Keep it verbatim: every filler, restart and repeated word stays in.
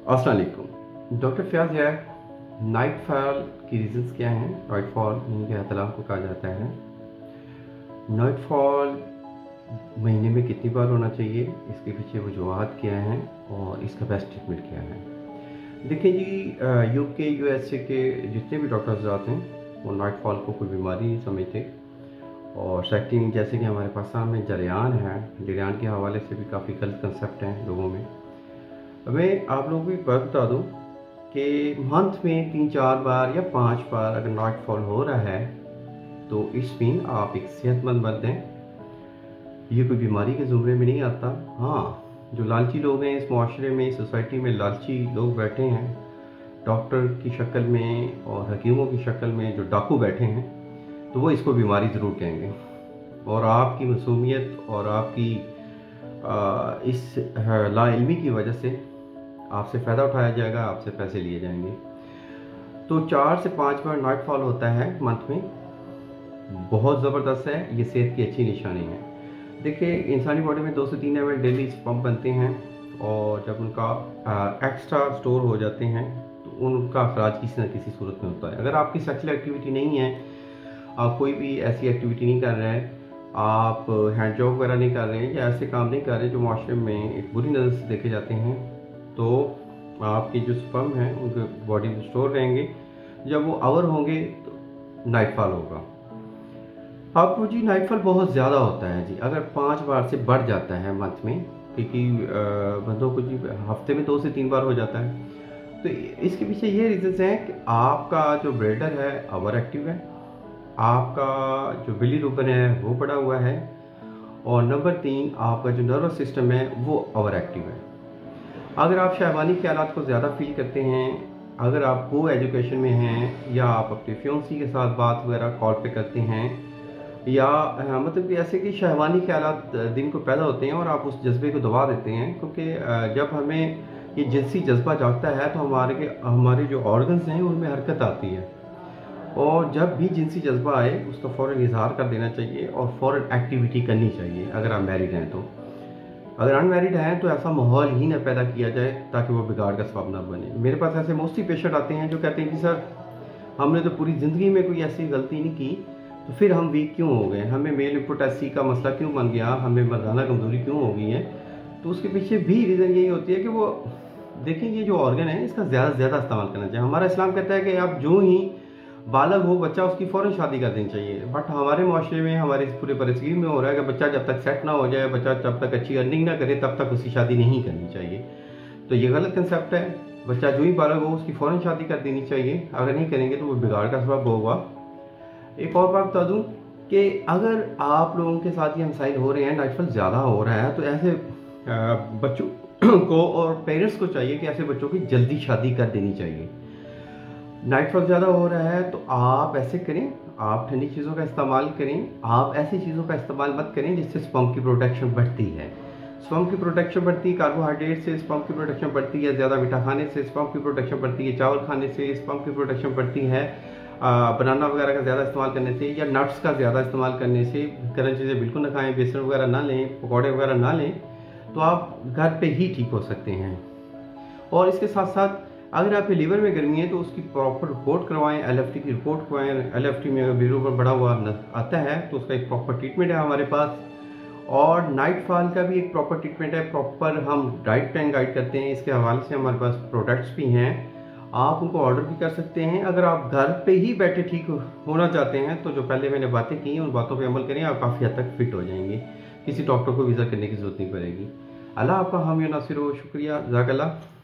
अस्सलाम वालेकुम। डॉक्टर फयाज है। नाइट फॉल की रीजंस क्या हैं? नाइट फॉल नींद के अतलाम को कहा जाता है। नाइट फॉल महीने में कितनी बार होना चाहिए, इसके पीछे वजूहात क्या हैं और इसका बेस्ट ट्रीटमेंट क्या है। देखिए जी, यूके यूएसए के जितने भी डॉक्टर्स आते हैं वो नाइट फॉल को कोई बीमारी नहीं समझते। और सेकंड, जैसे कि हमारे पाकिस्तान में जरियान है, जरियान के हवाले से भी काफ़ी गलत कंसेप्ट हैं लोगों में। मैं आप लोगों को एक बात बता दूं कि मंथ में तीन चार बार या पांच बार अगर नाइट फॉल हो रहा है तो इस मीन आप एक सेहतमंद मर्द हैं, ये कोई बीमारी के ज़ुमरे में नहीं आता। हाँ, जो लालची लोग हैं इस माशरे में, इस सोसाइटी में लालची लोग बैठे हैं डॉक्टर की शक्ल में और हकीमों की शक्ल में, जो डाकू बैठे हैं, तो वो इसको बीमारी ज़रूर कहेंगे। और आपकी मासूमियत और आपकी आ, इस लाइल्मी की वजह से आपसे फ़ायदा उठाया जाएगा, आपसे पैसे लिए जाएंगे। तो चार से पाँच बार नाइट फॉल होता है मंथ में, बहुत ज़बरदस्त है, ये सेहत की अच्छी निशानी है। देखिए, इंसानी बॉडी में दो से तीन एम एल डेली स्पर्म बनते हैं और जब उनका एक्स्ट्रा स्टोर हो जाते हैं तो उनका अखराज किसी न किसी सूरत में होता है। अगर आपकी सेक्सुअल एक्टिविटी नहीं है, आप कोई भी ऐसी एक्टिविटी नहीं कर रहे हैं, आप हैंड जॉब वगैरह नहीं कर रहे हैं या ऐसे काम नहीं कर रहे जो माशरे में एक बुरी नज़र से देखे जाते हैं, तो आपके जो स्पर्म हैं उनके बॉडी में स्टोर रहेंगे। जब वो आवर होंगे तो नाइट फॉल होगा। आपको जी नाइट फॉल बहुत ज़्यादा होता है जी, अगर पाँच बार से बढ़ जाता है मंथ में, क्योंकि बंदों को जी हफ्ते में दो से तीन बार हो जाता है। तो इसके पीछे ये रीजंस हैं कि आपका जो ब्लैडर है ओवर एक्टिव है, आपका जो बिली रूबन है वो बढ़ा हुआ है, और नंबर तीन, आपका जो नर्वस सिस्टम है वो ओवर एक्टिव है। अगर आप शहवानी ख्यालात को ज़्यादा फील करते हैं, अगर आप को एजुकेशन में हैं या आप अपने फ्योंसी के साथ बात वगैरह कॉल पे करते हैं, या मतलब कि ऐसे कि शहवानी ख्यालात दिन को पैदा होते हैं और आप उस जज्बे को दबा देते हैं, क्योंकि जब हमें ये जिनसी जज्बा जागता है तो हमारे के हमारे जो ऑर्गन्स हैं उनमें हरकत आती है, और जब भी जिनसी जज्बा आए उसका फ़ौरन इजहार कर देना चाहिए और फ़ौरन एक्टिविटी करनी चाहिए। अगर आप मैरिड हैं तो, अगर अनमैरिड हैं तो ऐसा माहौल ही ना पैदा किया जाए ताकि वो बिगाड़ का सबब ना बने। मेरे पास ऐसे मोस्टली पेशेंट आते हैं जो कहते हैं कि सर, हमने तो पूरी ज़िंदगी में कोई ऐसी गलती नहीं की, तो फिर हम वीक क्यों हो गए, हमें मेल इम्पोटेंसी का मसला क्यों बन गया, हमें मर्दाना कमज़ोरी क्यों हो गई है। तो उसके पीछे भी रीज़न यही होती है कि वो देखें, ये जो ऑर्गन है इसका ज़्यादा से ज़्यादा इस्तेमाल करना चाहिए। हमारा इस्लाम कहता है कि आप जो ही बालग हो बच्चा, उसकी फ़ौरन शादी कर देनी चाहिए। बट हमारे माशरे में, हमारे इस पूरे परिस्थिति में हो रहा है कि बच्चा जब तक सेट ना हो जाए, बच्चा जब तक अच्छी अर्निंग ना करे, तब तक उसकी शादी नहीं करनी चाहिए। तो ये गलत कंसेप्ट है। बच्चा जो ही बालग हो उसकी फ़ौरन शादी कर देनी चाहिए, अगर नहीं करेंगे तो वो बिगाड़ का सबब होगा। एक और बात बता दूँ कि अगर आप लोगों के साथ ये मसाइल हो रहे हैं, नाइट फॉल ज़्यादा हो रहा है, तो ऐसे बच्चों को और पेरेंट्स को चाहिए कि ऐसे बच्चों की जल्दी शादी कर देनी चाहिए। नाइट फॉल ज़्यादा हो रहा है तो आप ऐसे करें, आप ठंडी चीज़ों का इस्तेमाल करें, आप ऐसी चीज़ों का इस्तेमाल मत करें जिससे स्पर्म की प्रोटेक्शन बढ़ती है। स्पर्म की प्रोटेक्शन बढ़ती है कार्बोहाइड्रेट से, स्पर्म की प्रोटेक्शन बढ़ती है ज़्यादा मीठा खाने से, स्पर्म की प्रोटेक्शन बढ़ती है चावल खाने से, स्पर्म की प्रोटेक्शन बढ़ती है बनाना वगैरह का ज़्यादा इस्तेमाल करने से या नट्स का ज़्यादा इस्तेमाल करने से। गर्म चीज़ें बिल्कुल ना खाएँ, बेसन वगैरह ना लें, पकौड़े वगैरह ना लें, तो आप घर पे ही ठीक हो सकते हैं। और इसके साथ साथ अगर आपके लीवर में गर्मी है तो उसकी प्रॉपर रिपोर्ट करवाएं, एल एफ टी की रिपोर्ट करवाएं। एल एफ टी में अगर बिलो पर बड़ा हुआ आता है तो उसका एक प्रॉपर ट्रीटमेंट है हमारे पास। और नाइट फॉल का भी एक प्रॉपर ट्रीटमेंट है, प्रॉपर हम डाइट प्लान गाइड करते हैं। इसके हवाले से हमारे पास प्रोडक्ट्स भी हैं, आप उनको ऑर्डर भी कर सकते हैं। अगर आप घर पे ही बैठे ठीक होना चाहते हैं तो जो पहले मैंने बातें की उन बातों पे अमल करें, आप काफ़ी हद तक फिट हो जाएंगे, किसी डॉक्टर को विज़िट करने की ज़रूरत नहीं पड़ेगी। अल्लाह आपका हामी नासिर हो। शुक्रिया, जज़ाकल्लाह।